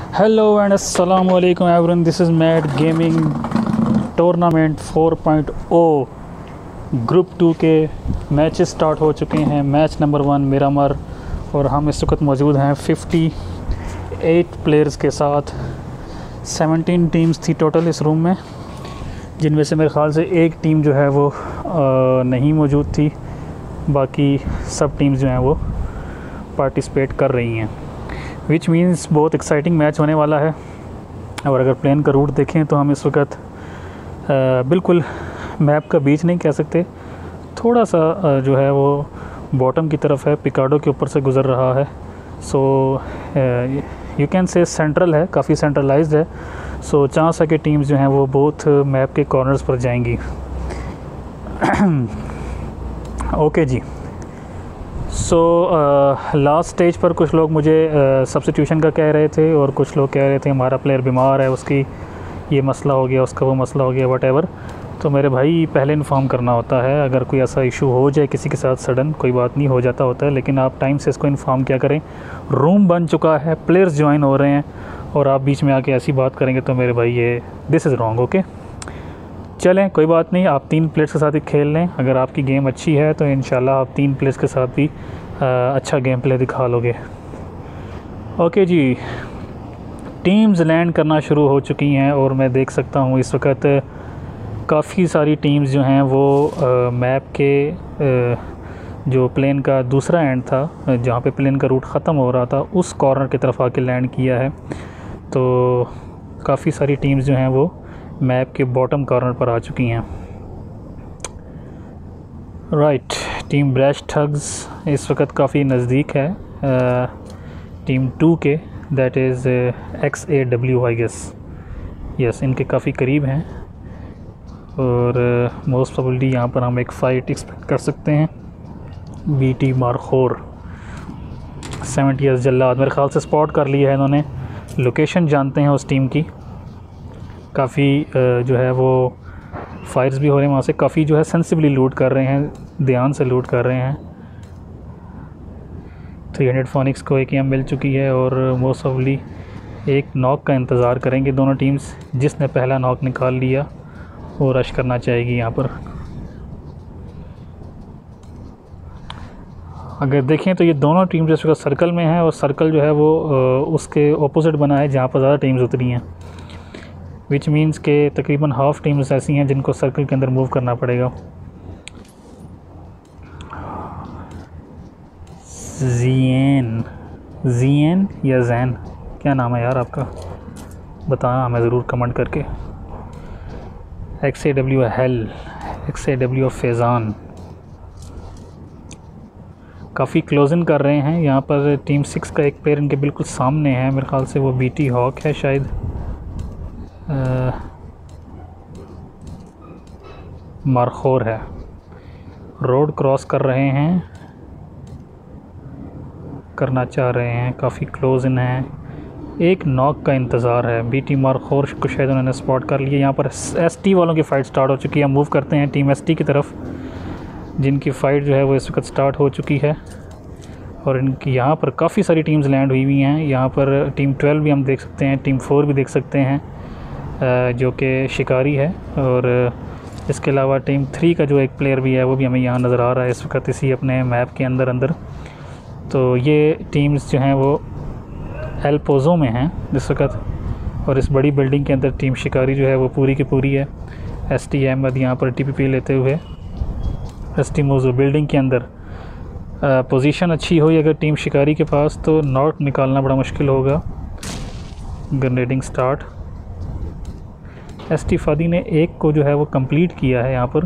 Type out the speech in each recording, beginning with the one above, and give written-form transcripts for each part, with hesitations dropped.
Hello and अस्सलाम वालेकुम everyone, this is mad gaming tournament 4.0 group 2 के मैचेस स्टार्ट हो चुके हैं। मैच नंबर 1 मिरामर और हम इस वक्त मौजूद हैं 58 प्लेयर्स के साथ। 17 टीम्स थी टोटल इस रूम में, जिनमें से मेरे ख़्याल से एक टीम जो है वो नहीं मौजूद थी, बाकी सब टीम्स जो हैं वो पार्टिसिपेट कर रही हैं, विच मीन्स बहुत एक्साइटिंग मैच होने वाला है। और अगर प्लेन का रूट देखें तो हम इस वक्त बिल्कुल मैप का बीच नहीं कह सकते, थोड़ा सा जो है वो बॉटम की तरफ है, पिकाडो के ऊपर से गुज़र रहा है। So you can say central है, काफ़ी सेंट्रलाइज्ड है। सो चांस है कि टीम्स जो हैं वो बोथ मैप के कॉर्नर्स पर जाएंगी। ओके जी। सो लास्ट स्टेज पर कुछ लोग मुझे सब्स्टिट्यूशन का कह रहे थे और कुछ लोग कह रहे थे हमारा प्लेयर बीमार है, उसकी ये मसला हो गया, उसका वो मसला हो गया, वट। तो मेरे भाई पहले इन्फॉर्म करना होता है, अगर कोई ऐसा इशू हो जाए किसी के साथ सडन, कोई बात नहीं, हो जाता होता है, लेकिन आप टाइम से इसको इन्फॉर्म क्या करें। रूम बन चुका है, प्लेयर्स ज्वाइन हो रहे हैं और आप बीच में आके ऐसी बात करेंगे तो मेरे भाई ये दिस इज़ रॉन्ग। ओके चलें, कोई बात नहीं, आप 3 प्लेयर्स के साथ ही खेल लें। अगर आपकी गेम अच्छी है तो इंशाल्लाह आप 3 प्लेयर्स के साथ भी अच्छा गेम प्ले दिखा लोगे। ओके जी, टीम्स लैंड करना शुरू हो चुकी हैं और मैं देख सकता हूँ इस वक्त काफ़ी सारी टीम्स जो हैं वो मैप के जो प्लेन का दूसरा एंड था, जहाँ पे प्लेन का रूट ख़त्म हो रहा था, उस कॉर्नर की तरफ आके लैंड किया है। तो काफ़ी सारी टीम्स जो हैं वो मैप के बॉटम कॉर्नर पर आ चुकी हैं। राइट, टीम ब्रैश ठग्स इस वक्त काफ़ी नज़दीक है टीम 2 के, that is XAW I guess, yes, इनके काफ़ी करीब हैं और मोस्ट प्रोबेबली यहाँ पर हम एक फ़ाइट एक्सपेक्ट कर सकते हैं। BT मारखोर 70 ईयर्स जल्लाद मेरे ख़्याल से स्पॉट कर लिया है इन्होंने, लोकेशन जानते हैं उस टीम की। काफ़ी जो है वो फायर्स भी हो रहे हैं वहाँ से, काफ़ी जो है सेंसिबली लूट कर रहे हैं, ध्यान से लूट कर रहे हैं। 300 फोनिक्स को एक मिल चुकी है और मोस्ट ऑफली एक नॉक का इंतज़ार करेंगे दोनों टीम्स। जिसने पहला नॉक निकाल लिया वो रश करना चाहेगी यहाँ पर। अगर देखें तो ये दोनों टीम्स इस वक्त सर्कल में है और सर्कल जो है वो उसके ऑपोजिट बना है जहाँ पर ज़्यादा टीम्स उतरी हैं, विच मीन्स के तकरीबन हाफ़ टीम्स ऐसी हैं जिनको सर्कल के अंदर मूव करना पड़ेगा। ज़ीन या जैन, क्या नाम है यार आपका, बताना हमें ज़रूर कमेंट करके। XAW हेल, XAW फैज़ान काफ़ी क्लोजिंग कर रहे हैं यहाँ पर। टीम 6 का एक प्लेयर इनके बिल्कुल सामने है, मेरे ख़्याल से वो BT हॉक है शायद। मारखोर है, रोड क्रॉस कर रहे हैं, करना चाह रहे हैं, काफ़ी क्लोज इन है, एक नॉक का इंतज़ार है। BT मारखोर को शायद उन्होंने स्पॉट कर लिया। यहाँ पर ST वालों की फ़ाइट स्टार्ट हो चुकी है। मूव करते हैं टीम ST की तरफ, जिनकी फ़ाइट जो है वो इस वक्त स्टार्ट हो चुकी है और इनकी यहाँ पर काफ़ी सारी टीम्स लैंड हुई हुई हैं। यहाँ पर टीम 12 भी हम देख सकते हैं, टीम 4 भी देख सकते हैं जो कि शिकारी है, और इसके अलावा टीम 3 का जो एक प्लेयर भी है वो भी हमें यहाँ नज़र आ रहा है इस वक्त इसी अपने मैप के अंदर। तो ये टीम्स जो हैं वो एल पोज़ो में हैं इस वक्त, और इस बड़ी बिल्डिंग के अंदर टीम शिकारी जो है वो पूरी की पूरी है। ST अहमद यहाँ पर TPP लेते हुए ST मोज़ो बिल्डिंग के अंदर। पोजीशन अच्छी हुई अगर टीम शिकारी के पास तो नॉट निकालना बड़ा मुश्किल होगा। ग्रेनेडिंग स्टार्ट, ST फादी ने एक को जो है वो कंप्लीट किया है यहाँ पर।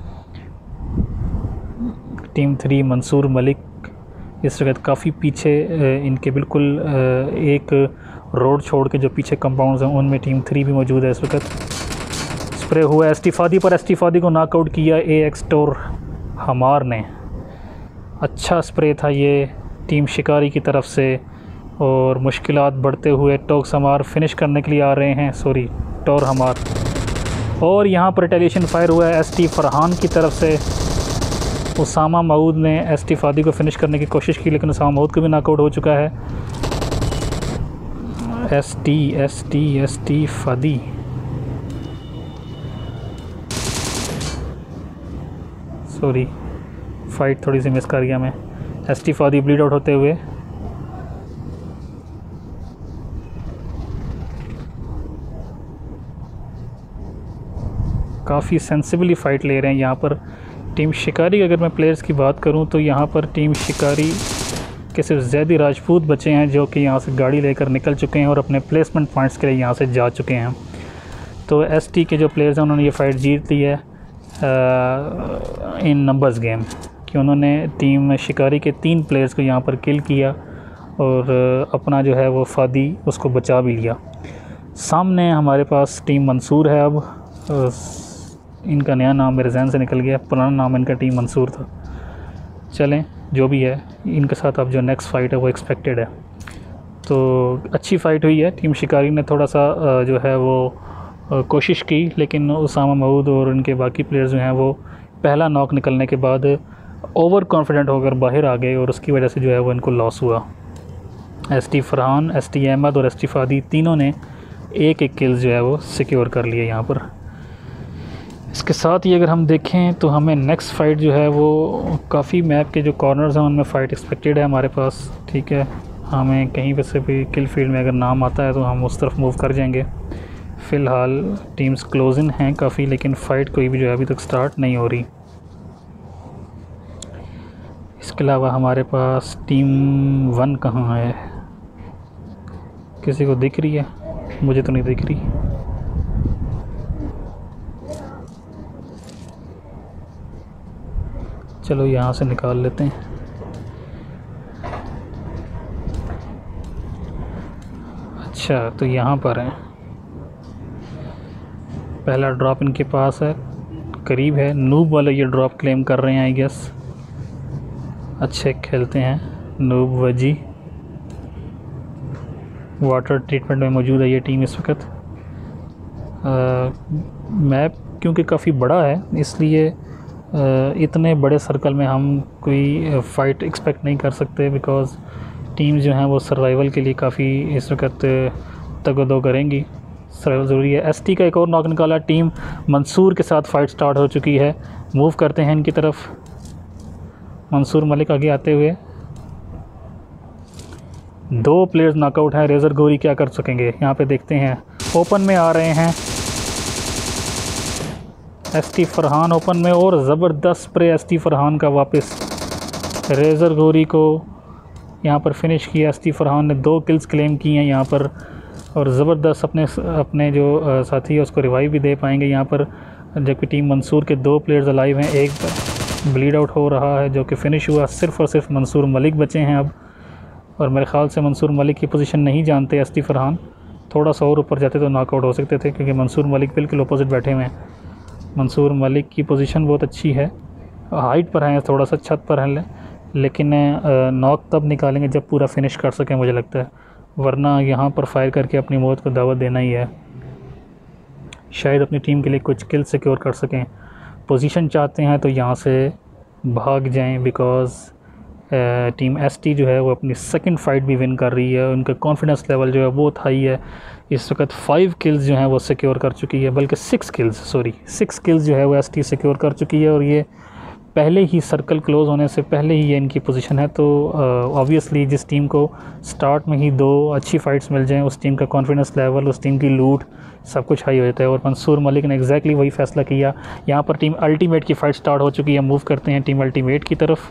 टीम 3 मंसूर मलिक इस वक्त काफ़ी पीछे, इनके बिल्कुल एक रोड छोड़ के जो पीछे कंपाउंड्स हैं उनमें टीम 3 भी मौजूद है इस वक्त। स्प्रे हुआ ST फादी पर, ST फादी को नॉकआउट किया AX टोर हमार ने। अच्छा स्प्रे था ये टीम शिकारी की तरफ से और मुश्किलात बढ़ते हुए टोक्स हमार फिनिश करने के लिए आ रहे हैं, सॉरी टोर हमार। और यहाँ पर रिटेलिएशन फायर हुआ है ST फरहान की तरफ से। उसामा मऊद ने ST फादी को फिनिश करने की कोशिश की, लेकिन उसामा मऊद को भी नॉकआउट हो चुका है। S T Fadi. Sorry, fight थोड़ी सी मिस कर गया मैं। S T Fadi bleed out होते हुए। काफ़ी सेंसिबली फ़ाइट ले रहे हैं यहाँ पर टीम शिकारी। अगर मैं प्लेयर्स की बात करूँ तो यहाँ पर टीम शिकारी के सिर्फ ज़ैदी राजपूत बचे हैं जो कि यहाँ से गाड़ी लेकर निकल चुके हैं और अपने प्लेसमेंट पॉइंट्स के लिए यहाँ से जा चुके हैं। तो एसटी के जो प्लेयर्स हैं उन्होंने ये फ़ाइट जीत ली है इन नंबर्स गेम, कि उन्होंने टीम शिकारी के 3 प्लेयर्स को यहाँ पर किल किया और अपना जो है वो फादी उसको बचा भी लिया। सामने हमारे पास टीम मंसूर है। अब इनका नया नाम मेरे जहन से निकल गया, पुराना नाम इनका टीम मंसूर था। चलें, जो भी है, इनके साथ अब जो नेक्स्ट फ़ाइट है वो एक्सपेक्टेड है। तो अच्छी फ़ाइट हुई है। टीम शिकारी ने थोड़ा सा जो है वो कोशिश की, लेकिन उसामा मऊद और उनके बाकी प्लेयर्स जो हैं वो पहला नॉक निकलने के बाद ओवर कॉन्फिडेंट होकर बाहर आ गए और उसकी वजह से जो है वो इनको लॉस हुआ। S T Farhan, S T Ahmad और एस टी फादी तीनों ने एक किल्स जो है वो सिक्योर कर लिए यहाँ पर। इसके साथ ही अगर हम देखें तो हमें नेक्स्ट फ़ाइट जो है वो काफ़ी मैप के जो कॉर्नर्स हैं उनमें फ़ाइट एक्सपेक्टेड है हमारे पास। ठीक है, हमें कहीं पर से भी किल फील्ड में अगर नाम आता है तो हम उस तरफ मूव कर जाएंगे। फ़िलहाल टीम्स क्लोज इन हैं काफ़ी, लेकिन फ़ाइट कोई भी जो है अभी तक स्टार्ट नहीं हो रही। इसके अलावा हमारे पास टीम 1 कहाँ है? किसी को दिख रही है? मुझे तो नहीं दिख रही। चलो यहाँ से निकाल लेते हैं। अच्छा, तो यहाँ पर है, पहला ड्रॉप इनके पास है, करीब है। नूब वाले ये ड्रॉप क्लेम कर रहे हैं आई गेस। अच्छे खेलते हैं नूब वजी। वाटर ट्रीटमेंट में मौजूद है ये टीम इस वक्त। मैप क्योंकि काफ़ी बड़ा है इसलिए इतने बड़े सर्कल में हम कोई फ़ाइट एक्सपेक्ट नहीं कर सकते, बिकॉज़ टीम जो हैं वो सर्वाइवल के लिए काफ़ी इस वक्त तगदो करेंगी। सर्वाइवल ज़रूरी है। एसटी का एक और नॉक निकाला। टीम मंसूर के साथ फ़ाइट स्टार्ट हो चुकी है। मूव करते हैं इनकी तरफ। मंसूर मलिक आगे आते हुए। 2 प्लेयर्स नॉकआउट हैं। रेज़र गोरी क्या कर सकेंगे यहाँ पे देखते हैं। ओपन में आ रहे हैं एसटी फरहान ओपन में, और ज़बरदस्त स्प्रे एसटी फरहान का वापस रेज़र गोरी को यहाँ पर फिनिश किया। एसटी फरहान ने 2 किल्स क्लेम की हैं यहाँ पर, और ज़बरदस्त अपने जो साथी है उसको रिवाइव भी दे पाएंगे यहाँ पर। जबकि टीम मंसूर के 2 प्लेयर्स अलाइव हैं, एक ब्लीड आउट हो रहा है जो कि फ़िनिश हुआ। सिर्फ़ और सिर्फ मंसूर मलिक बचे हैं अब, और मेरे ख़्याल से मंसूर मलिक की पोजीशन नहीं जानते एसटी फरहान। थोड़ा सा और ऊपर जाते तो नॉकआउट हो सकते थे, क्योंकि मंसूर मलिक बिल्कुल अपोजिट बैठे हुए हैं। मंसूर मलिक की पोजीशन बहुत अच्छी है, हाइट पर हैं, थोड़ा सा छत पर हैं, लेकिन नॉक तब निकालेंगे जब पूरा फिनिश कर सकें मुझे लगता है, वरना यहाँ पर फायर करके अपनी मौत को दावत देना ही है। शायद अपनी टीम के लिए कुछ किल सिक्योर कर सकें। पोजीशन चाहते हैं तो यहाँ से भाग जाएं, बिकॉज़ टीम एसटी जो है वो अपनी सेकंड फ़ाइट भी विन कर रही है। उनका कॉन्फिडेंस लेवल जो है बहुत हाई है। इस वक्त 5 किल्स जो हैं वो सिक्योर कर चुकी है, बल्कि 6 किल्स जो है वो एसटी सिक्योर कर चुकी है, और ये पहले ही सर्कल क्लोज़ होने से पहले ही ये इनकी पोजीशन है। तो ऑब्वियसली जिस टीम को स्टार्ट में ही 2 अच्छी फ़ाइट्स मिल जाएँ, उस टीम का कॉन्फिडेंस लेवल, उस टीम की लूट, सब कुछ हाई हो जाता है। और मंसूर मलिक ने एग्जैक्टली वही फ़ैसला किया। यहाँ पर टीम अल्टीमेट की फ़ाइट स्टार्ट हो चुकी है। मूव करते हैं टीम अल्टीमेट की तरफ।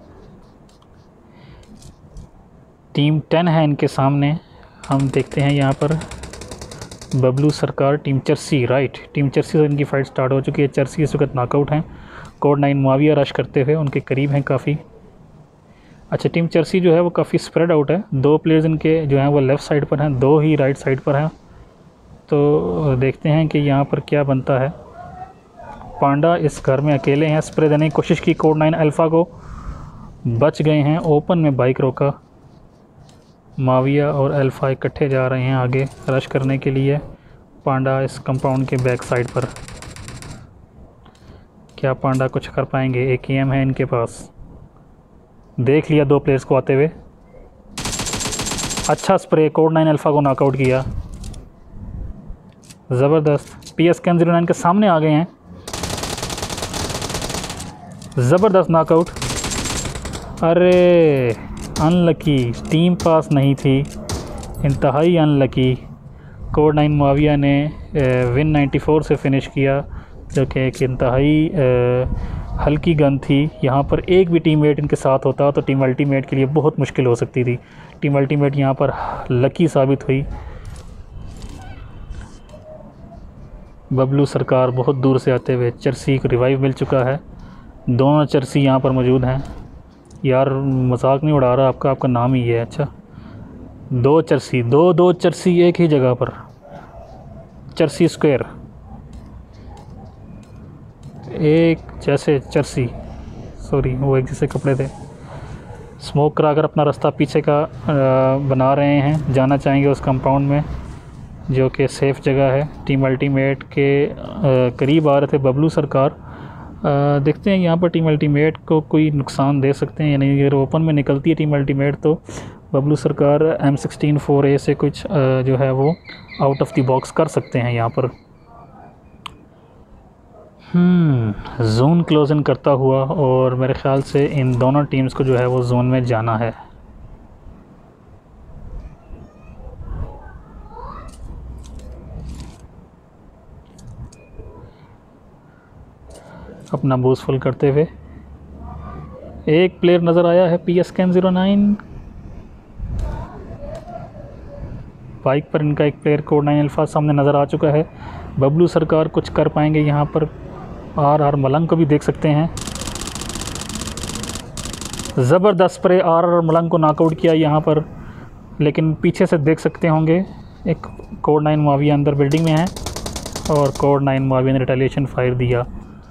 टीम 10 है इनके सामने। हम देखते हैं यहाँ पर बबलू सरकार, टीम चर्सी, राइट, टीम चर्सी से इनकी फ़ाइट स्टार्ट हो चुकी है। चर्सी इस वक्त नॉकआउट हैं। कोड 9 मुआविया रश करते हुए उनके करीब हैं काफ़ी। अच्छा, टीम चर्सी जो है वो काफ़ी स्प्रेड आउट है। 2 प्लेयर्स इनके जो हैं वो लेफ़्ट साइड पर हैं, 2 ही राइट साइड पर हैं। तो देखते हैं कि यहाँ पर क्या बनता है। पांडा इस घर में अकेले हैं। स्प्रे देने की कोशिश की कोड 9 अल्फ़ा को, बच गए हैं। ओपन में बाइक रोका। माविया और अल्फ़ा इकट्ठे जा रहे हैं आगे रश करने के लिए। पांडा इस कंपाउंड के बैक साइड पर। क्या पांडा कुछ कर पाएंगे? AKM है इनके पास। देख लिया 2 प्लेयर्स को आते हुए। अच्छा स्प्रे, कोड 9 अल्फ़ा को नॉकआउट किया, ज़बरदस्त। PSK-09 के सामने आ गए हैं, ज़बरदस्त नॉकआउट। अरे अनलकी, टीम पास नहीं थी, इंतहाई अनलकी। कोड 9 मुआविया ने विन 94 से फ़िनिश किया, जो कि एक इंतहाई हल्की गन थी। यहाँ पर एक भी टीममेट इनके साथ होता तो टीम अल्टीमेट के लिए बहुत मुश्किल हो सकती थी। टीम अल्टीमेट यहाँ पर लकी साबित हुई। बबलू सरकार बहुत दूर से आते हुए, चर्सी को रिवाइव मिल चुका है। दोनों चर्सी यहाँ पर मौजूद हैं। यार मजाक नहीं उड़ा रहा, आपका नाम ही है। अच्छा, दो चर्सी, दो चर्सी एक ही जगह पर, चर्सी स्क्वायर, एक जैसे चर्सी, सॉरी वो एक जैसे कपड़े थे। स्मोक कराकर अपना रास्ता पीछे का बना रहे हैं, जाना चाहेंगे उस कंपाउंड में जो कि सेफ़ जगह है। टीम अल्टीमेट के करीब आ रहे थे बबलू सरकार। देखते हैं यहाँ पर टीम अल्टीमेट को कोई नुकसान दे सकते हैं या नहीं। अगर ओपन में निकलती है टीम अल्टीमेट तो बबलू सरकार M16 4A से कुछ जो है वो आउट ऑफ द बॉक्स कर सकते हैं यहाँ पर। जोन क्लोजन करता हुआ, और मेरे ख़्याल से इन दोनों टीम्स को जो है वो जोन में जाना है। अपना बूस्ट फुल करते हुए एक प्लेयर नज़र आया है, PSK-09 बाइक पर इनका एक प्लेयर कोड 9 अल्फ़ा सामने नज़र आ चुका है। बबलू सरकार कुछ कर पाएंगे यहाँ पर। आर मलंग को भी देख सकते हैं, ज़बरदस्त स्प्रे। आर मलंग को नॉकआउट किया यहाँ पर, लेकिन पीछे से देख सकते होंगे एक कोड 9 मुआविया अंदर बिल्डिंग में है, और कोड 9 मुआविया ने रिटेलिएशन फायर दिया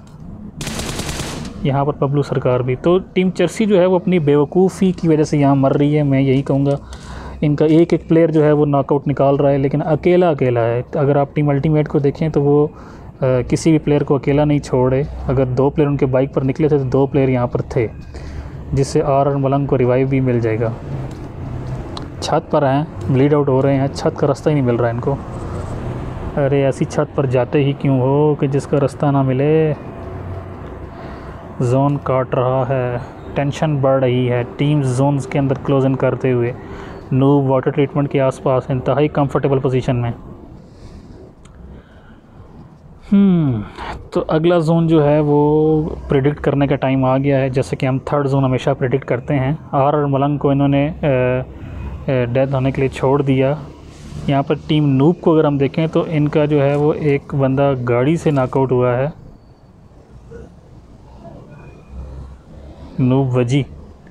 यहाँ पर। बबलू सरकार भी, तो टीम चर्सी जो है वो अपनी बेवकूफ़ी की वजह से यहाँ मर रही है। मैं यही कहूँगा, इनका एक प्लेयर जो है वो नॉकआउट निकाल रहा है, लेकिन अकेला है। अगर आप टीम अल्टीमेट को देखें तो वो किसी भी प्लेयर को अकेला नहीं छोड़े। अगर दो प्लेयर उनके बाइक पर निकले थे तो दो प्लेयर यहाँ पर थे, जिससे आर मलंग को रिवाइव भी मिल जाएगा। छत पर हैं, ब्लीड आउट हो रहे हैं, छत का रास्ता ही नहीं मिल रहा है इनको। अरे ऐसी छत पर जाते ही क्यों हो कि जिसका रास्ता ना मिले। जोन काट रहा है, टेंशन बढ़ रही है। टीम जोन्स के अंदर क्लोजन करते हुए, नूब वाटर ट्रीटमेंट के आसपास इंतहाई कंफर्टेबल पोजीशन में। तो अगला जोन जो है वो प्रेडिक्ट करने का टाइम आ गया है। जैसे कि हम थर्ड जोन हमेशा प्रेडिक्ट करते हैं। आर मलंग को इन्होंने डेथ होने के लिए छोड़ दिया। यहाँ पर टीम नूब को अगर हम देखें तो इनका जो है वो एक बंदा गाड़ी से नॉकआउट हुआ है, नूब वजी,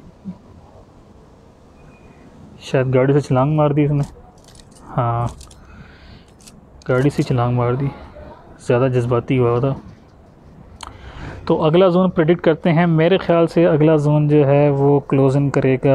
शायद गाड़ी से छलांग मार दी इसने। हाँ, गाड़ी से छलांग मार दी, ज़्यादा जज्बाती हुआ था। तो अगला जोन प्रेडिक्ट करते हैं। मेरे ख़्याल से अगला जोन जो है वो क्लोजन करेगा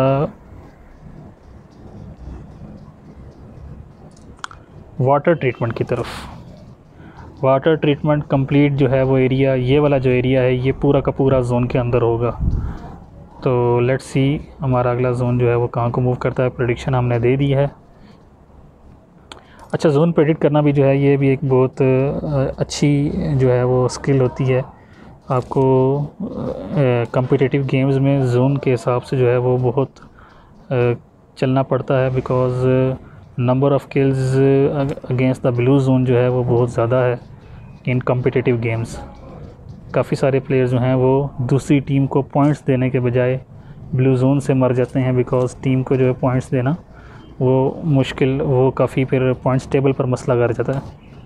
वाटर ट्रीटमेंट की तरफ। वाटर ट्रीटमेंट कंप्लीट जो है वो एरिया, ये वाला जो एरिया है ये पूरा का पूरा जोन के अंदर होगा। तो लेट्स सी हमारा अगला जोन जो है वो कहाँ को मूव करता है। प्रेडिक्शन हमने दे दी है। अच्छा, जोन प्रेडिक्ट करना भी जो है ये भी एक बहुत अच्छी जो है वो स्किल होती है। आपको कम्पिटिटिव गेम्स में जोन के हिसाब से जो है वो बहुत चलना पड़ता है, because number of kills against the blue zone जो है वो बहुत ज़्यादा है इन कम्पिटिटिव गेम्स। काफ़ी सारे प्लेयर्स जो हैं वो दूसरी टीम को पॉइंट्स देने के बजाय ब्लू जोन से मर जाते हैं, बिकॉज़ टीम को जो है पॉइंट्स देना वो मुश्किल, वो काफ़ी फिर पॉइंट्स टेबल पर मसला कर जाता है।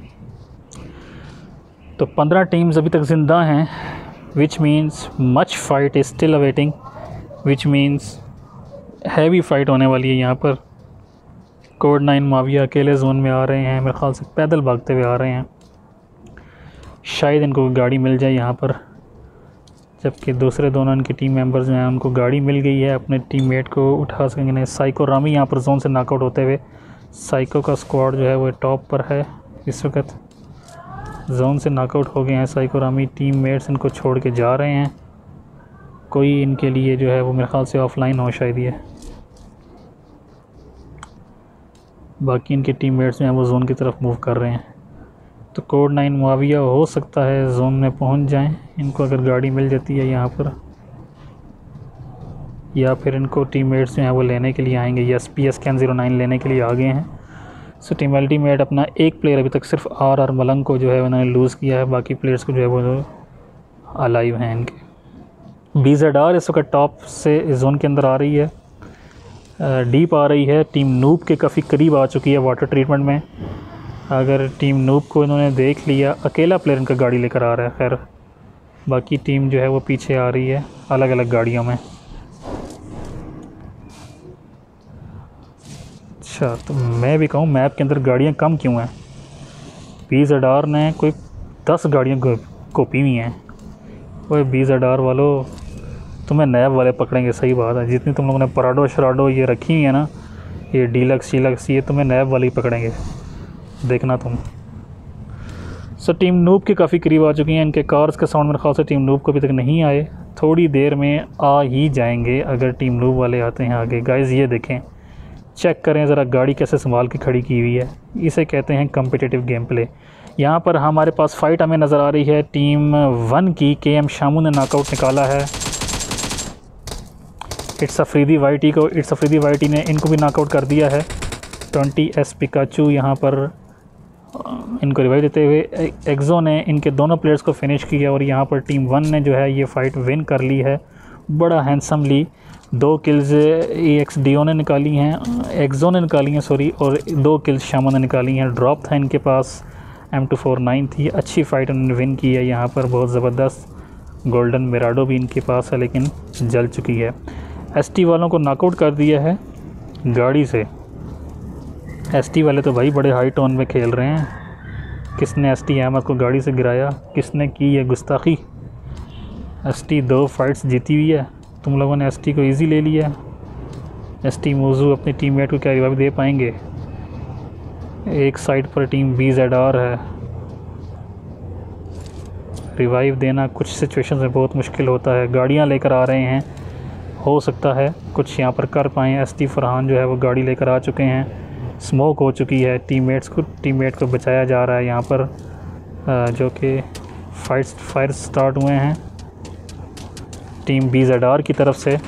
तो 15 टीम्स अभी तक ज़िंदा हैं, which means much fight is still awaiting, which means heavy fight होने वाली है यहाँ पर। कोड 9 मुआविया अकेले जोन में आ रहे हैं, मेरे ख़्याल से पैदल भागते हुए आ रहे हैं। शायद इनको गाड़ी मिल जाए यहाँ पर, जबकि दूसरे दोनों इनके टीम मेंबर्स जो हैं उनको गाड़ी मिल गई है, अपने टीममेट को उठा सकेंगे। साइको रामी यहाँ पर जोन से नॉकआउट होते हुए, साइको का स्क्वाड जो है वो टॉप पर है इस वक्त। जोन से नॉकआउट हो गए हैं साइको रामी, टीममेट्स इनको छोड़ के जा रहे हैं। कोई इनके लिए जो है वो मेरे ख़्याल से ऑफलाइन हो शायद ये। बाकी इनके टीममेट्स जो हैं वो जोन की तरफ मूव कर रहे हैं। तो कोड 9 मुआविया हो सकता है जोन में पहुंच जाएं, इनको अगर गाड़ी मिल जाती है यहाँ पर, या फिर इनको टीममेट्स जो हैं वो लेने के लिए आएंगे। यस, PSK09 लेने के लिए आ गए हैं। सो टीम अल्टीमेट अपना एक प्लेयर अभी तक सिर्फ आर मलंग को जो है उन्होंने लूज़ किया है, बाकी प्लेयर्स को जो है वो अलाइव हैं इनके। BZR इस वक्त टॉप से जोन के अंदर आ रही है, डीप आ रही है। टीम नूब के काफ़ी करीब आ चुकी है वाटर ट्रीटमेंट में। अगर टीम नूब को इन्होंने देख लिया, अकेला प्लेयर इनका गाड़ी लेकर आ रहा है। खैर बाकी टीम जो है वो पीछे आ रही है अलग अलग गाड़ियों में। अच्छा, तो मैं भी कहूँ मैप के अंदर गाड़ियाँ कम क्यों हैं? BZR ने कोई 10 गाड़ियाँ कॉपी हुई हैं। वो BZR वालों, तुम्हें नैब वाले पकड़ेंगे, सही बात है। जितनी तुम लोगों ने पराडो शराडो ये रखी हुई है ना, ये डीलक्स शीलक्स, ये तुम्हें नैब वाले ही पकड़ेंगे, देखना तुम। सो टीम नूब के काफ़ी करीब आ चुकी हैं। इनके कार्स के साउंड मेरे ख्याल से टीम नूब को अभी तक नहीं आए, थोड़ी देर में आ ही जाएंगे अगर टीम नूब वाले आते हैं आगे। गाइज़ ये देखें, चेक करें ज़रा गाड़ी कैसे संभाल के खड़ी की हुई है। इसे कहते हैं कम्पिटिटिव गेम प्ले। यहाँ पर हमारे पास फ़ाइट हमें नज़र आ रही है टीम 1 की। KM शामू ने नॉकआउट निकाला है इट्स अफरीदी वाईटी को। इट्स अफरीदी वाईटी ने इनको भी नॉकआउट कर दिया है। 20S पिकाचू यहाँ पर इनको रिवाइव देते हुए एक्जो ने इनके दोनों प्लेयर्स को फिनिश किया, और यहाँ पर टीम 1 ने जो है ये फ़ाइट विन कर ली है बड़ा हैंडसमली। 2 किल्स EXDO ने निकाली हैं, एक्जो ने निकाली हैं सॉरी, और 2 किल्स शामो ने निकाली हैं। ड्रॉप था इनके पास, M249 थी। अच्छी फ़ाइट उन्होंने विन की है यहाँ पर, बहुत ज़बरदस्त। गोल्डन मिराडो भी इनके पास है लेकिन जल चुकी है। ST वालों को नॉकआउट कर दिया है गाड़ी से। ST वाले तो भाई बड़े हाई टोन में खेल रहे हैं। किसने ST अहमद को गाड़ी से गिराया, किसने की है गुस्ताखी? ST 2 फाइट्स जीती हुई है, तुम लोगों ने ST को इजी ले लिया। ST मौजू अपने टीममेट को क्या रिवाइव दे पाएंगे? एक साइड पर टीम BZR है, रिवाइव देना कुछ सिचुएशंस में बहुत मुश्किल होता है। गाड़ियाँ लेकर आ रहे हैं, हो सकता है कुछ यहाँ पर कर पाएँ। ST फरहान जो है वो गाड़ी लेकर आ चुके हैं। स्मोक हो चुकी है, टीममेट को बचाया जा रहा है यहाँ पर, जो कि फायर स्टार्ट हुए हैं टीम BZR की तरफ से,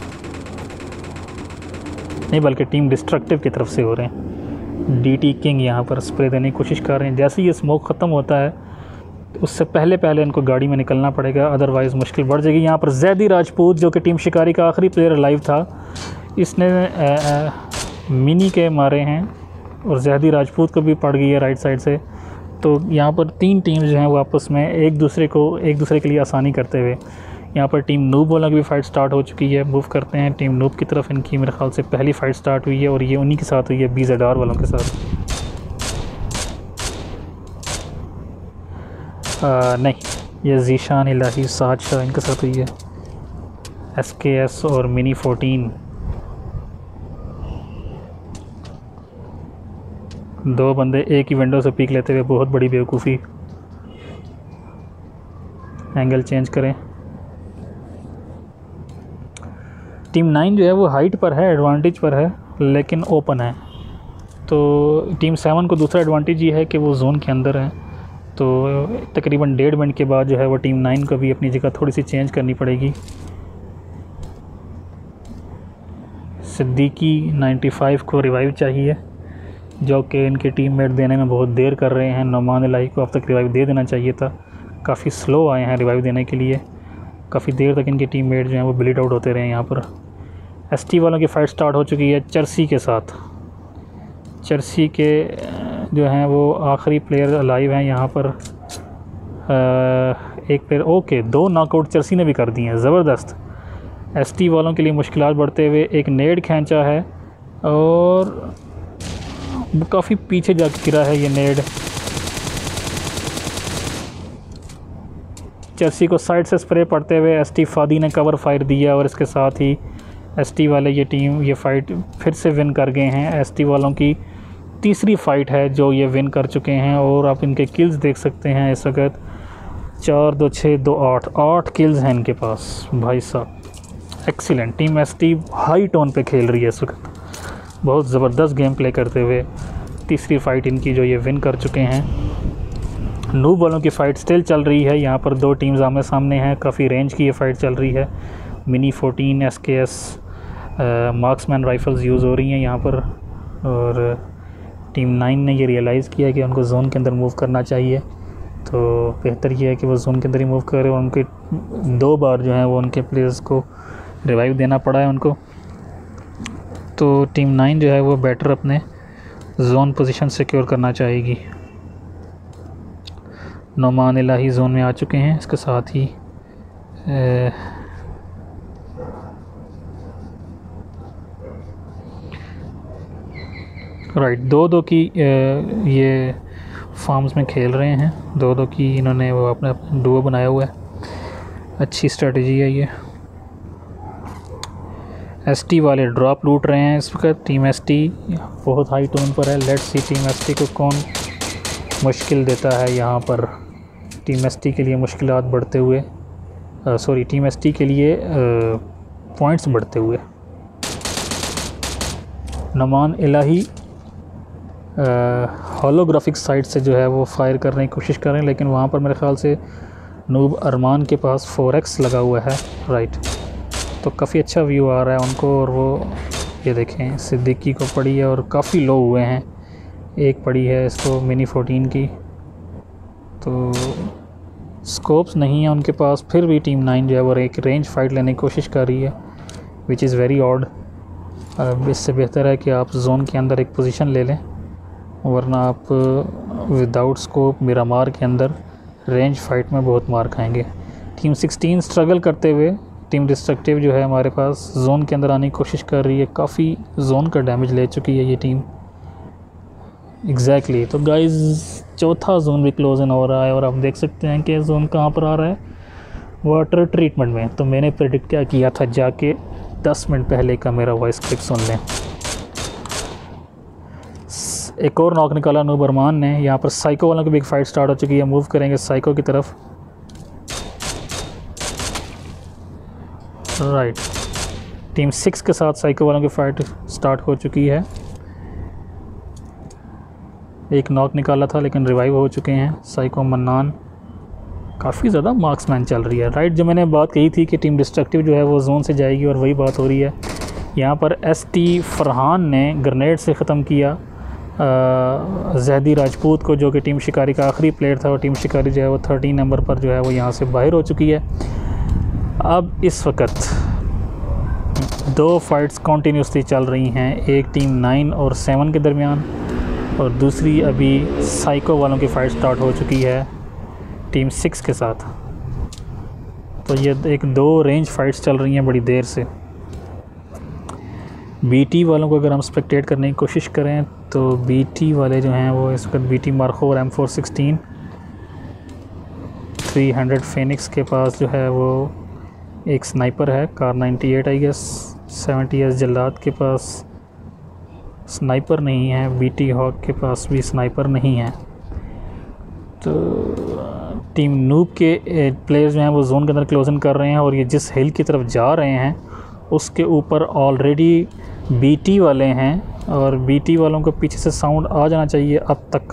नहीं बल्कि टीम डिस्ट्रक्टिव की तरफ से हो रहे हैं। DT किंग यहाँ पर स्प्रे देने की कोशिश कर रहे हैं। जैसे ही ये स्मोक ख़त्म होता है उससे पहले इनको गाड़ी में निकलना पड़ेगा, अदरवाइज़ मुश्किल बढ़ जाएगी। यहाँ पर जैदी राजपूत जो कि टीम शिकारी का आखिरी प्लेयर लाइव था, इसने मिनी के मारे हैं और जैदी राजपूत को भी पड़ गई है राइट साइड से। तो यहाँ पर 3 टीम्स जो हैं वो आपस में एक दूसरे के लिए आसानी करते हुए, यहाँ पर टीम नूब वालों की भी फ़ाइट स्टार्ट हो चुकी है। मूव करते हैं टीम नूब की तरफ। इनकी मेरे ख्याल से पहली फ़ाइट स्टार्ट हुई है और ये उन्हीं के साथ हुई है, BZR वालों के साथ। नहीं, ये जीशान इलाही साद शाह इनके साथ हुई है। SKS और मिनी 14 2 बंदे एक ही विंडो से पीक लेते हुए, बहुत बड़ी बेवकूफ़ी। एंगल चेंज करें। टीम 9 जो है वो हाइट पर है, एडवांटेज पर है, लेकिन ओपन है। तो टीम 7 को दूसरा एडवांटेज ये है कि वो जोन के अंदर है। तो तकरीबन 1.5 मिनट के बाद जो है वो टीम 9 को भी अपनी जगह थोड़ी सी चेंज करनी पड़ेगी। सिद्दीकी 95 को रिवाइव चाहिए, जो कि इनके टीममेट देने में बहुत देर कर रहे हैं। नौमान इलाही को अब तक रिवाइव दे देना चाहिए था, काफ़ी स्लो आए हैं रिवाइव देने के लिए। काफ़ी देर तक इनके टीममेट जो हैं वो ब्लीड आउट होते रहे। यहाँ पर ST वालों की फ़ाइट स्टार्ट हो चुकी है चर्सी के साथ। चर्सी के जो हैं वो आखिरी प्लेयर अलाइव हैं यहाँ पर। एक प्लेयर ओके, 2 नॉकआउट चर्सी ने भी कर दिए हैं, ज़बरदस्त। ST वालों के लिए मुश्किलात बढ़ते हुए एक नेड खींचा है और काफ़ी पीछे जाके गिरा है ये नेड। चर्सी को साइड से स्प्रे पड़ते हुए ST फादी ने कवर फायर दिया और इसके साथ ही ST वाले ये फ़ाइट फिर से विन कर गए हैं। ST वालों की तीसरी फ़ाइट है जो ये विन कर चुके हैं और आप इनके किल्स देख सकते हैं इस वक्त 4 2 6 2 8 किल्स हैं इनके पास। भाई साहब excellent. Team ST high tone पे खेल रही है इस वक्त, बहुत ज़बरदस्त गेम प्ले करते हुए तीसरी फ़ाइट इनकी जो ये विन कर चुके हैं। नूब वालों की फ़ाइट स्टिल चल रही है। यहाँ पर 2 टीम्स आमने सामने हैं, काफ़ी रेंज की ये फ़ाइट चल रही है। Mini 14 SKS marksman rifles use हो रही हैं यहाँ पर, और टीम 9 ने ये रियलाइज़ किया कि उनको जोन के अंदर मूव करना चाहिए, तो बेहतर ये है कि वो जोन के अंदर ही मूव करें। और उनके 2 बार जो है वो उनके प्लेयर्स को रिवाइव देना पड़ा है उनको। तो टीम 9 जो है वो बेटर अपने जोन पोजीशन सिक्योर करना चाहेगी। नोमान इलाही जोन में आ चुके हैं, इसके साथ ही राइट 2-2 की ये फार्म्स में खेल रहे हैं। 2-2 की इन्होंने वो अपना डुओ बनाया हुआ है। अच्छी स्ट्रेटजी है ये। ST वाले ड्रॉप लूट रहे हैं इस वक्त। टीम ST बहुत हाई टोन पर है। लेट्स सी टीम ST को कौन मुश्किल देता है यहाँ पर। टीम ST के लिए मुश्किलात बढ़ते हुए टीम ST के लिए पॉइंट्स बढ़ते हुए। नमान इलाही होलोग्राफिक साइड से जो है वो फायर करने की कोशिश कर रहे हैं, लेकिन वहाँ पर मेरे ख़्याल से नूब अरमान के पास 4x लगा हुआ है। राइट, तो काफ़ी अच्छा व्यू आ रहा है उनको। और वो ये देखें सिद्दीकी को पड़ी है और काफ़ी लो हुए हैं। एक पड़ी है इसको मिनी 14 की, तो स्कोप्स नहीं है उनके पास। फिर भी टीम 9 जो है वो एक रेंज फाइट लेने की कोशिश कर रही है, विच इज़ वेरी ऑड। इससे बेहतर है कि आप जोन के अंदर एक पोजीशन ले लें, वरना आप विदाउट स्कोप मिरामार के अंदर रेंज फाइट में बहुत मार खाएंगे। टीम 16 स्ट्रगल करते हुए, टीम डिस्ट्रक्टिव जो है हमारे पास जोन के अंदर आने की कोशिश कर रही है। काफ़ी जोन का डैमेज ले चुकी है ये टीम। एग्जैक्टली तो गाइज़ चौथा जोन भी क्लोज इन हो रहा है, और आप देख सकते हैं कि जोन कहाँ पर आ रहा है, वाटर ट्रीटमेंट में। तो मैंने प्रेडिक्ट क्या किया था, जाके 10 मिनट पहले का मेरा वॉइस क्लिप सुन लें। एक और नॉक निकाला नूब अरमान ने। यहाँ पर साइको वालों की बिग फाइट स्टार्ट हो चुकी है। मूव करेंगे साइको की तरफ। राइट, टीम 6 के साथ साइको वालों की फ़ाइट स्टार्ट हो चुकी है। एक नॉक निकाला था लेकिन रिवाइव हो चुके हैं साइको मन्नान। काफ़ी ज़्यादा मार्क्समैन चल रही है। राइट, जो मैंने बात कही थी कि टीम डिस्ट्रक्टिव जो है वो जोन से जाएगी, और वही बात हो रही है। यहाँ पर ST फरहान ने ग्रेनेड से ख़त्म किया जहदी राजपूत को, जो कि टीम शिकारी का आखिरी प्लेयर था। और टीम शिकारी जो है वो 13 नंबर पर जो है वो यहाँ से बाहर हो चुकी है। अब इस वक्त 2 फाइट्स कंटिन्यूसली चल रही हैं, एक टीम 9 और 7 के दरमियान, और दूसरी अभी साइको वालों की फ़ाइट स्टार्ट हो चुकी है टीम 6 के साथ। तो ये 2 रेंज फाइट्स चल रही हैं बड़ी देर से। BT वालों को अगर हम स्पेक्टेट करने की कोशिश करें तो BT वाले जो हैं वो इस वक्त BT मार्को और M416 300 फेनिक्स के पास जो है वो एक स्नाइपर है, कार 98 आई गेस। 70S जल्लाद के पास स्नाइपर नहीं है, BT हॉक के पास भी स्नाइपर नहीं है। तो टीम नूब के प्लेयर्स जो हैं वो जोन के अंदर क्लोजन कर रहे हैं, और ये जिस हिल की तरफ जा रहे हैं उसके ऊपर ऑलरेडी BT वाले हैं, और BT वालों को पीछे से साउंड आ जाना चाहिए अब तक।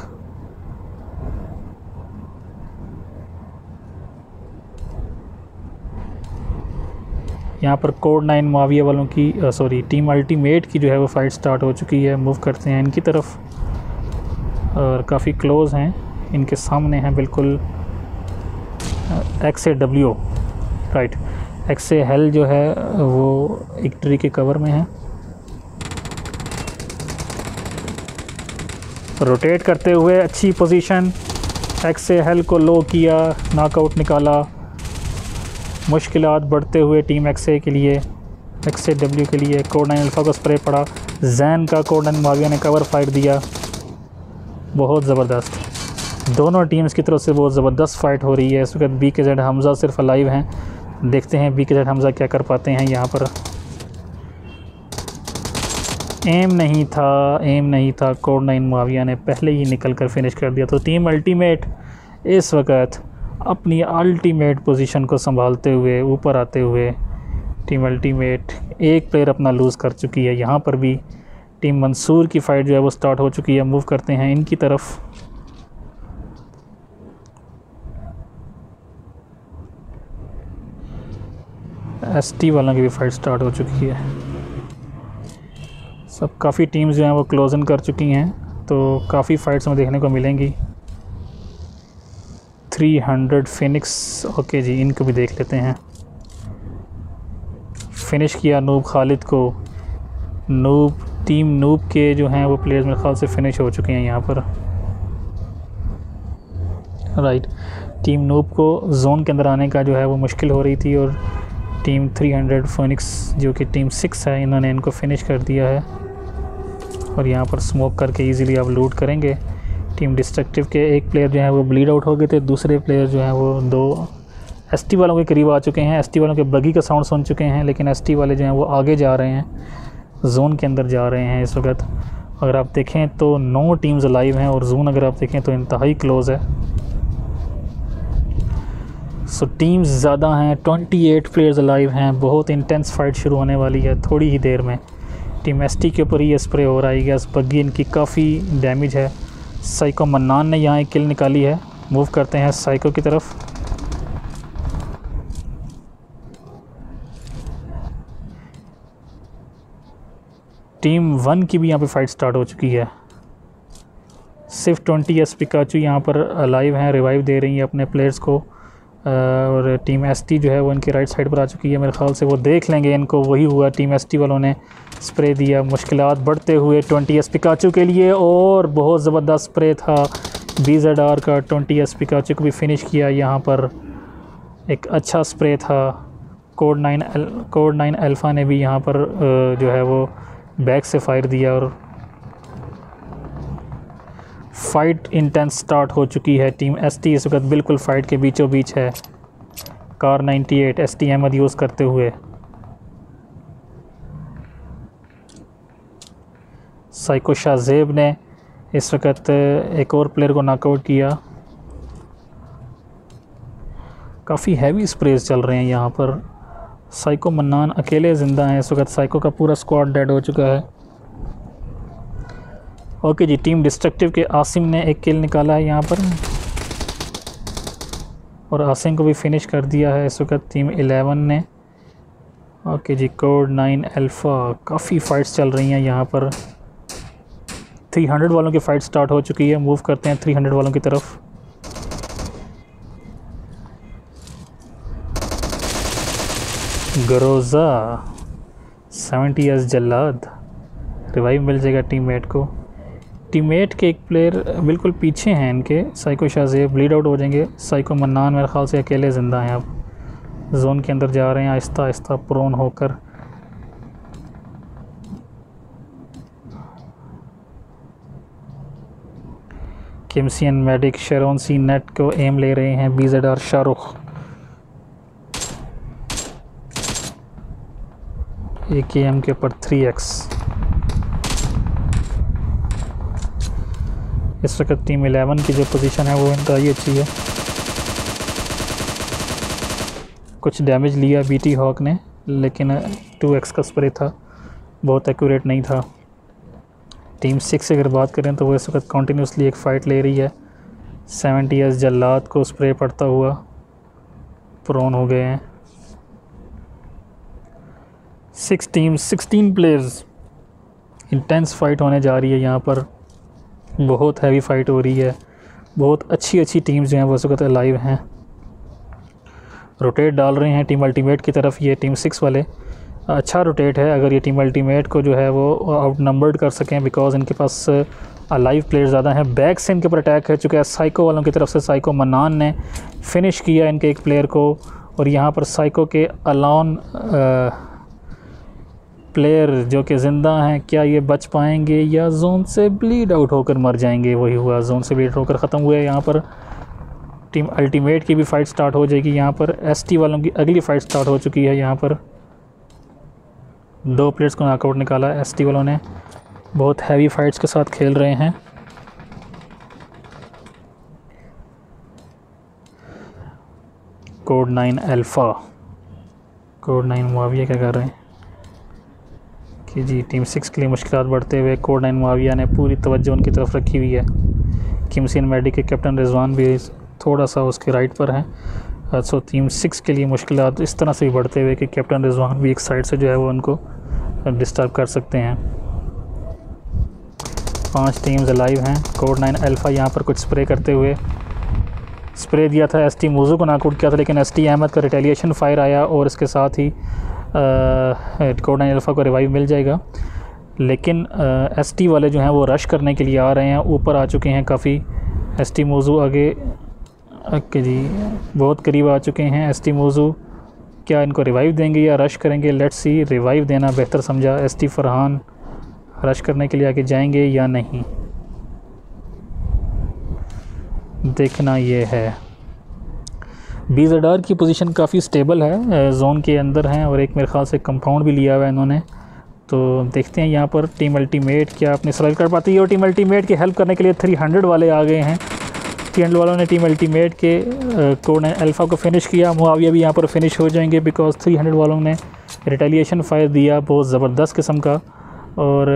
यहाँ पर कोड 9 माविया वालों की टीम अल्टीमेट की जो है वो फाइट स्टार्ट हो चुकी है। मूव करते हैं इनकी तरफ, और काफ़ी क्लोज हैं, इनके सामने हैं बिल्कुल XAW। राइट, XA हेल जो है वो एक ट्री के कवर में है। रोटेट करते हुए अच्छी पोजीशन, XA हेल को लो किया, नॉकआउट निकाला। मुश्किलात बढ़ते हुए टीम XA के लिए, XAW के लिए। कोड 9 अल्फ़ा को स्प्रे पड़ा, जैन का कोड 9 माविया ने कवर फायर दिया। बहुत ज़बरदस्त, दोनों टीम्स की तरफ से बहुत ज़बरदस्त फाइट हो रही है इस वक्त। BKZ हमज़ा सिर्फ अलाइव हैं, देखते हैं BKZ हमज़ा क्या कर पाते हैं। यहाँ पर एम नहीं था, कोड 9 माविया ने पहले ही निकल कर फिनिश कर दिया। तो टीम अल्टीमेट इस वक्त अपनी अल्टीमेट पोजीशन को संभालते हुए ऊपर आते हुए, टीम अल्टीमेट एक प्लेयर अपना लूज़ कर चुकी है। यहाँ पर भी टीम मंसूर की फ़ाइट जो है वो स्टार्ट हो चुकी है। मूव करते हैं इनकी तरफ। एसटी वालों की भी फ़ाइट स्टार्ट हो चुकी है। सब काफ़ी टीम्स जो हैं वो क्लोज इन कर चुकी हैं, तो काफ़ी फ़ाइट्स में देखने को मिलेंगी। 300 फिनिक्स, ओके जी, इनको भी देख लेते हैं। फिनिश किया नूब खालिद को। नूब, टीम नूब के जो हैं वो प्लेयर्स मेरे ख्याल से फ़िनिश हो चुके हैं यहाँ पर। राइट, टीम नूब को जोन के अंदर आने का जो है वो मुश्किल हो रही थी, और टीम 300 फिनिक्स जो कि टीम 6 है, इन्होंने इनको फ़िनिश कर दिया है। और यहाँ पर स्मोक करके इजीली आप लूट करेंगे। टीम डिस्ट्रक्टिव के एक प्लेयर जो है वो ब्लीड आउट हो गए थे, दूसरे प्लेयर जो हैं वो 2 एसटी वालों के करीब आ चुके हैं। एसटी वालों के बगी का साउंड सुन चुके हैं, लेकिन एसटी वाले जो हैं वो आगे जा रहे हैं, जोन के अंदर जा रहे हैं इस वक्त। अगर आप देखें तो 9 टीम्स लाइव हैं, और जोन अगर आप देखें तो इंतहाई क्लोज़ है। सो टीम्स ज़्यादा हैं, 28 प्लेयर्स लाइव हैं। बहुत इंटेंस फाइट शुरू होने वाली है थोड़ी ही देर में। टीम एसटी के ऊपर ही स्प्रे हो रहा है गैस बग्गी, इनकी काफ़ी डैमेज है। साइको मन्नान ने यहाँ एक किल निकाली है। मूव करते हैं साइको की तरफ। टीम 1 की भी यहाँ पे फाइट स्टार्ट हो चुकी है। सिर्फ 20 पिकाचू यहाँ पर अलाइव हैं, रिवाइव दे रही हैं अपने प्लेयर्स को। और टीम एसटी जो है वो इनकी राइट साइड पर आ चुकी है। मेरे ख्याल से वो देख लेंगे इनको। वही हुआ, टीम एसटी वालों ने स्प्रे दिया। मुश्किलात बढ़ते हुए 20 पिकाचू के लिए, और बहुत ज़बरदस्त स्प्रे था BZR का। 20 पिकाचू को भी फिनिश किया यहाँ पर। एक अच्छा स्प्रे था। कोड 9 अल्फ़ा ने भी यहाँ पर जो है वो बैक से फायर दिया, और फाइट इंटेंस स्टार्ट हो चुकी है। टीम एसटी इस वक्त बिल्कुल फ़ाइट के बीचों बीच है। कार 98 एसटी अहमद यूज़ करते हुए। साइको शाहजेब ने इस वक्त एक और प्लेयर को नॉकआउट किया। काफ़ी हैवी स्प्रेज चल रहे हैं यहाँ पर। साइको मन्नान अकेले ज़िंदा हैं इस वक्त। साइको का पूरा स्क्वाड डेड हो चुका है। ओके जी, टीम डिस्ट्रक्टिव के आसिम ने एक किल निकाला है यहाँ पर, और आसिम को भी फिनिश कर दिया है इस वक्त टीम 11 ने। ओके जी, कोड 9 अल्फ़ा। काफ़ी फ़ाइट्स चल रही हैं यहाँ पर। 300 वालों की फ़ाइट स्टार्ट हो चुकी है। मूव करते हैं 300 वालों की तरफ। गरोज़ा 70 एस जल्लाद, रिवाइव मिल जाएगा टीममेट को। टीममेट के एक प्लेयर बिल्कुल पीछे हैं इनके। साइको शाहजेब ब्लीड आउट हो जाएंगे। साइको मन्नान मेरे ख्याल से अकेले ज़िंदा हैं। अब जोन के अंदर जा रहे हैं आहिस्ता आहिस्ता प्रोन होकर। किमसियन मेडिक शेरोन सी नेट को एम ले रहे हैं BZR शाहरुख। AKM के ऊपर 3x। इस वक्त टीम 11 की जो पोजीशन है वो इंतहाई अच्छी है। कुछ डैमेज लिया BT हॉक ने, लेकिन 2x का स्प्रे था, बहुत एक्यूरेट नहीं था। टीम 6 से अगर बात करें तो वो इस वक्त कॉन्टीन्यूसली एक फ़ाइट ले रही है। 70 एस जल्लाद को स्प्रे पड़ता हुआ प्रोन हो गए हैं। 6 टीम्स 16 प्लेयर्स। इंटेंस फाइट होने जा रही है यहाँ पर। बहुत हैवी फाइट हो रही है। बहुत अच्छी टीम्स जो हैं वो इस वक्त लाइव हैं। रोटेट डाल रहे हैं टीम अल्टीमेट की तरफ। ये टीम 6 वाले अच्छा रोटेट है। अगर ये टीम अल्टीमेट को जो है वो आउट नंबर्ड कर सकें, बिकॉज इनके पास लाइव प्लेयर ज़्यादा हैं। बैक से इनके ऊपर अटैक है चुका है साइको वालों की तरफ से। साइको मन्नान ने फिनिश किया इनके एक प्लेयर को, और यहाँ पर साइको के अलाउन प्लेयर जो कि ज़िंदा हैं, क्या ये बच पाएंगे या जोन से ब्लीड आउट होकर मर जाएंगे? वही हुआ, जोन से ब्लीड होकर ख़त्म हुए। यहाँ पर टीम अल्टीमेट की भी फ़ाइट स्टार्ट हो जाएगी। यहाँ पर एसटी वालों की अगली फ़ाइट स्टार्ट हो चुकी है। यहाँ पर 2 प्लेयर्स को नॉकआउट निकाला एसटी वालों ने। बहुत हैवी फाइट्स के साथ खेल रहे हैं। कोड 9 अल्फ़ा, कोड 9 मुआविया क्या कर रहे हैं? कि जी टीम 6 के लिए मुश्किलात बढ़ते हुए कोड 9 मुआविया ने पूरी तवज्जो उनकी तरफ रखी हुई है। किमसिन मेडिक के कैप्टन रिजवान भी थोड़ा सा उसके राइट पर हैं। सो टीम 6 के लिए मुश्किलात इस तरह से भी बढ़ते हुए कि कैप्टन रिजवान भी एक साइड से जो है वो उनको डिस्टर्ब कर सकते हैं। 5 टीम्स अलाइव हैं। कोड 9 अल्फ़ा यहाँ पर कुछ स्प्रे करते हुए स्प्रे दिया था, एसटी मोज़ू को नॉकआउट किया था, लेकिन एसटी अहमद का रिटेलिएशन फायर आया और इसके साथ ही कोड 9 अल्फ़ा को रिवाइव मिल जाएगा। लेकिन एसटी वाले जो हैं वो रश करने के लिए आ रहे हैं, ऊपर आ चुके हैं काफ़ी। एसटी मोज़ू आगे ओके जी बहुत करीब आ चुके हैं। एसटी मोज़ू क्या इनको रिवाइव देंगे या रश करेंगे? Let's see. रिवाइव देना बेहतर समझा। एसटी फरहान रश करने के लिए आगे जाएंगे या नहीं, देखना ये है। बीज़डार की पोजीशन काफ़ी स्टेबल है, जोन के अंदर हैं और एक मेरे ख्याल से कंपाउंड भी लिया हुआ है इन्होंने। तो देखते हैं यहाँ पर टीम अल्टीमेट क्या अपनी सर्वाइव कर पाती है। और टीम अल्टीमेट की हेल्प करने के लिए 300 वाले आ गए हैं। 300 वालों ने टीम अल्टीमेट के कोड 9 अल्फ़ा को फिनिश किया। मुआविया भी यहाँ पर फिनिश हो जाएंगे बिकॉज 300 वालों ने रिटेलिएशन फायर दिया बहुत ज़बरदस्त किस्म का। और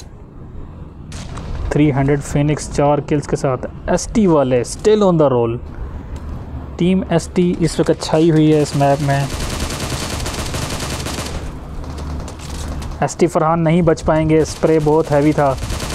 300 फिनिक्स 4 किल्स के साथ एसटी वाले still on the roll. Team ST इस वक्त छाई हुई है इस मैप में। एसटी फरहान नहीं बच पाएंगे, स्प्रे बहुत हैवी था,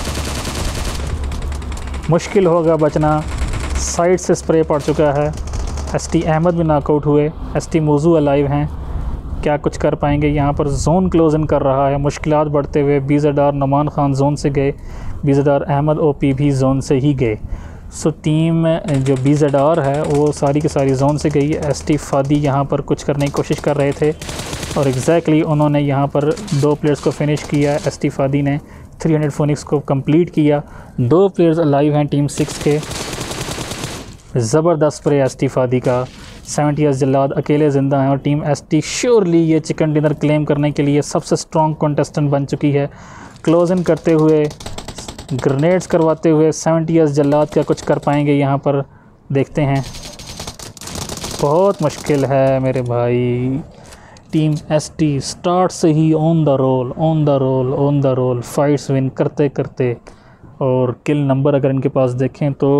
मुश्किल होगा बचना। साइड से स्प्रे पड़ चुका है। एसटी अहमद भी नॉकआउट हुए। एसटी मोज़ू अलाइव हैं, क्या कुछ कर पाएंगे? यहाँ पर जोन क्लोज इन कर रहा है, मुश्किलात बढ़ते हुए। बीज़डार नुमान खान जोन से गए, बीज़डार अहमद ओपी भी जोन से ही गए। सो टीम जो बीज़डार है वो सारी की सारी जोन से गई। एसटी फादी यहाँ पर कुछ करने की कोशिश कर रहे थे और एग्जैक्टली उन्होंने यहाँ पर 2 प्लेयर्स को फिनिश किया। एसटी फादी ने 300 फोनिक्स को कंप्लीट किया। 2 प्लेयर्स अलाइव हैं टीम 6 के। ज़बरदस्त स्प्रे एसटी फादी का। 70 जल्लाद अकेले ज़िंदा हैं और टीम एसटी श्योरली ये चिकन डिनर क्लेम करने के लिए सबसे स्ट्रॉन्ग कंटेस्टेंट बन चुकी है। क्लोज इन करते हुए, ग्रेनेड्स करवाते हुए 70 जल्लाद क्या कुछ कर पाएंगे यहाँ पर, देखते हैं। बहुत मुश्किल है मेरे भाई। टीम एसटी स्टार्ट से ही on the roll on the roll on the roll, fights win करते करते। और किल नंबर अगर इनके पास देखें तो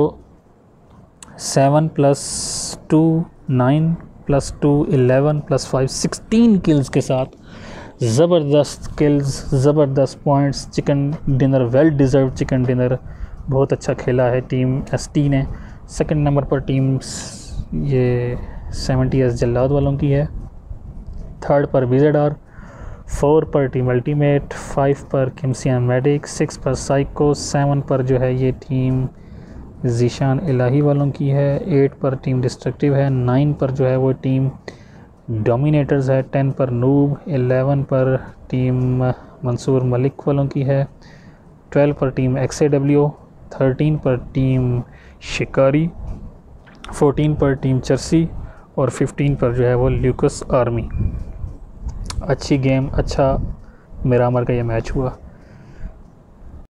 7 + 2 9 + 2 11 + 5 16 किल्स के साथ। ज़बरदस्त किल्स, ज़बरदस्त points. Chicken dinner well deserve chicken dinner, बहुत अच्छा खेला है टीम एसटी ने। सेकंड नंबर पर टीम ये 70 जल्लाद वालों की है। थर्ड पर बीज़डार, 4 पर टीम अल्टीमेट, 5 पर किमसिन मेडिक, 6 पर साइको, 7 पर जो है ये टीम ज़ीशान इलाही वालों की है, 8 पर टीम डिस्ट्रक्टिव है, 9 पर जो है वो टीम डोमिनेटर्स है, 10 पर नूब, 11 पर टीम मंसूर मलिक वालों की है, 12 पर टीम XAW, 13 पर टीम शिकारी, 14 पर टीम चर्सी और 15 पर जो है वो ल्यूकस आर्मी। अच्छी गेम, अच्छा मिरामर का ये मैच हुआ।